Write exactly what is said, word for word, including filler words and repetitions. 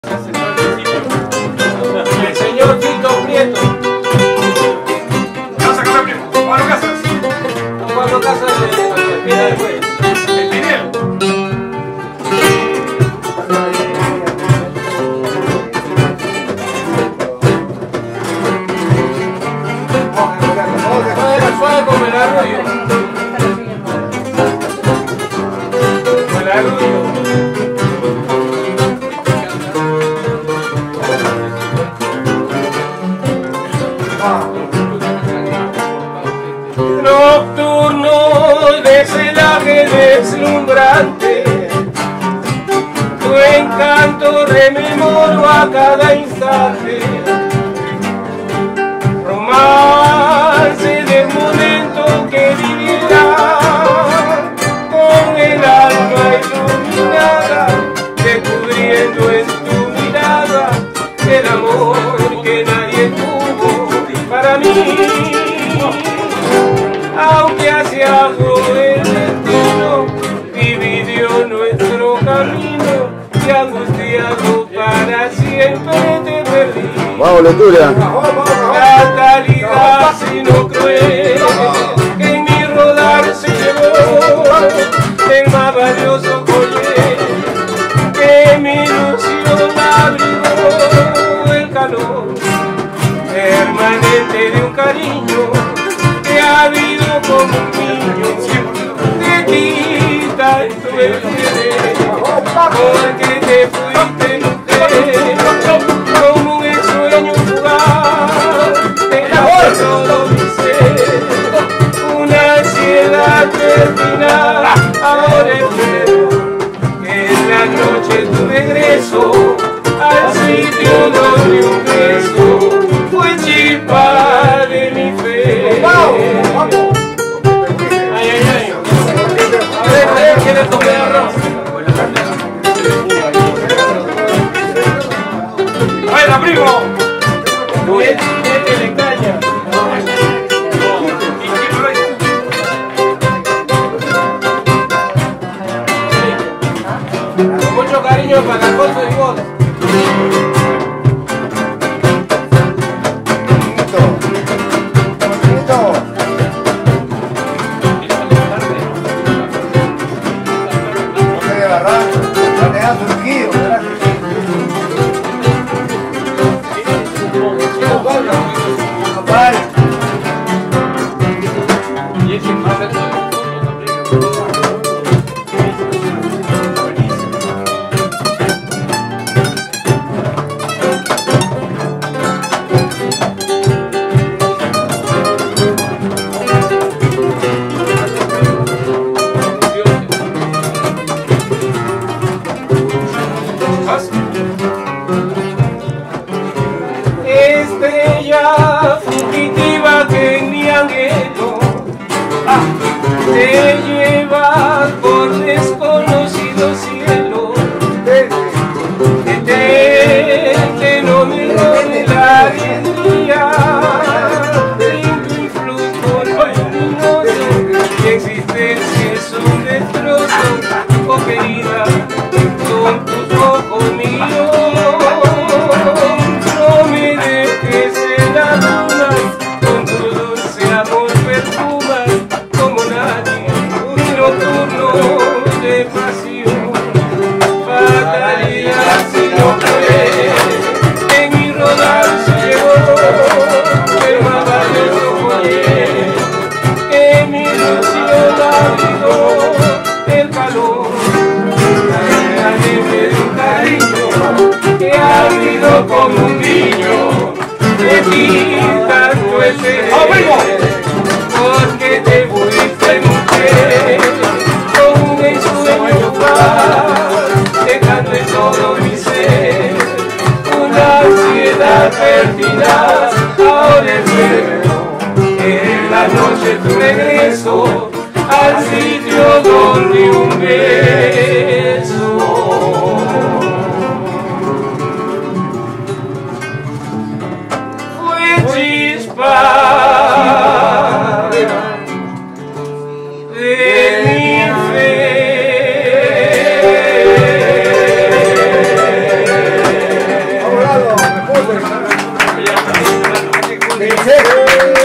El señor Tito Prieto. Casa Casa Primo. Pablo Casas. Pablo Casas de Piedad del Fuego. El Pinel. Suave como el arroyo. Como el arroyo. Nocturno de celaje deslumbrante, tu encanto rememoro a cada instante, romance del momento que vivirá, con el alma iluminada, descubriendo en tu mirada el amor que nadie tuvo para mí. Aunque hacia abajo el destino dividió nuestro camino y angustiado para siempre te perdí. Vamos, lectura. Fatalidad sino cruel que en mi rodar se llevó el más valioso collar que mi ilusión abrigó, el calor permanente de un cariño que ha habido como un niño, te quita tu querer, porque te fuiste mujer, como un ensueño fugaz, te la todo mi ser, una ansiedad terminal, ahora espero que en la noche tu regreso al sitio donde un beso fue chispa de mi fe. Ay, ay, ay. A ver, a ver, ¿quiere comer arroz? ¡Baila, primo! Muy bien, que le caña. Con mucho cariño para Alfonso y vos. Estrella fugitiva que en mi anhelo te lleva por desconocido cielo, detente, no me robe la alegría, sin tu influjo luminoso, mi existencia es un destrozo, oh querida, con tus ojos míos. El calor, la nieve de un cariño que ha habido como un niño, te quita tu esencia, porque te fuiste mujer, con un ensueño fugaz, dejando en todo mi ser una ansiedad pertinaz. Ahora espero que en la noche tu regreso al sitio donde un beso fue chispa de mi fe. Ya está.